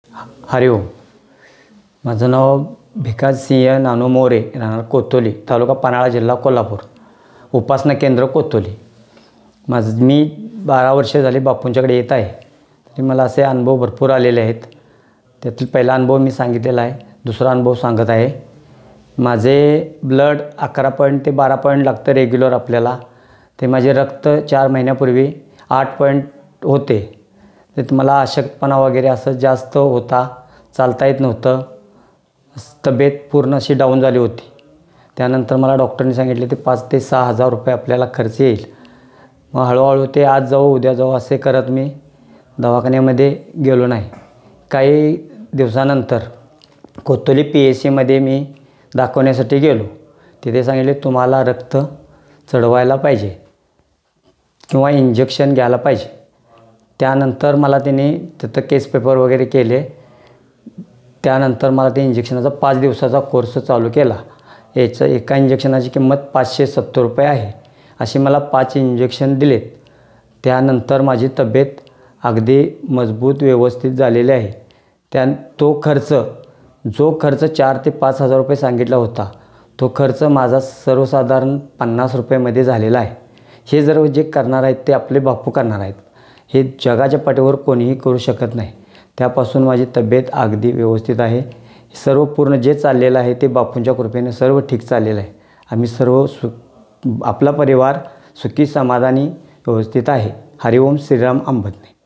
हरिओम. माझं नाव भिकाज सिंह नानू मोरे, राहणार कोतोली, तालुका पन्हाळा, जिल्हा कोल्हापूर. उपासना केंद्र कोतोली. मी 12 वर्ष झाली बापूंच्याकडे येत आहे. तरी मला असे अनुभव भरपूर आलेले आहेत. त्यातील पहिला अनुभव मी सांगितलेला आहे. दुसरा अनुभव सांगत आहे. माझे ब्लड 11 पॉईंट ते 12 पॉईंट लागतं रेग्युलर आपल्याला. ते माझे रक्त 4 महिन्यापूर्वी 8 पॉईंट होते. ते मला अशक्तपणा वगैरे असं जास्त होता. चालता येत नव्हतं. तब्येत पूर्ण अशी डाऊन झाली होती. त्यानंतर मला डॉक्टरने सांगितले ते 5 ते 6 हजार रुपये आपल्याला खर्च येईल. मग हळूहळू ते आज जाऊ उद्या जाऊ असे करत मी दवाखान्यामध्ये गेलो नाही. काही दिवसानंतर कोतोली PSCमध्ये मी दाखवण्यासाठी गेलो. तिथे सांगितले तुम्हाला रक्त चढवायला पाहिजे किंवा इंजेक्शन घ्यायला पाहिजे. त्यानंतर मला त्याने तिथं केस पेपर वगैरे केले. त्यानंतर मला ते इंजेक्शनाचा 5 दिवसाचा कोर्स चालू केला. याचं एका इंजेक्शनाची किंमत 570 रुपये आहे. अशी मला 5 इंजेक्शन दिलेत. त्यानंतर माझी तब्येत अगदी मजबूत व्यवस्थित झालेली आहे. जो खर्च 4 ते 5 हजार रुपये सांगितला होता, तो खर्च माझा सर्वसाधारण 50 रुपयेमध्ये झालेला आहे. हे जर जे करणार आहेत ते आपले बापू करणार आहेत. हे जगाच्या पाठीवर कोणीही करू शकत नाही. त्यापासून माझी तब्येत अगदी व्यवस्थित आहे. सर्व पूर्ण जे चाललेलं आहे ते बापूंच्या कृपेने सर्व ठीक चाललेलं आहे. आम्ही सर्व आपला परिवार सुखी समाधानी व्यवस्थित आहे. हरिओम श्रीराम अंबदने.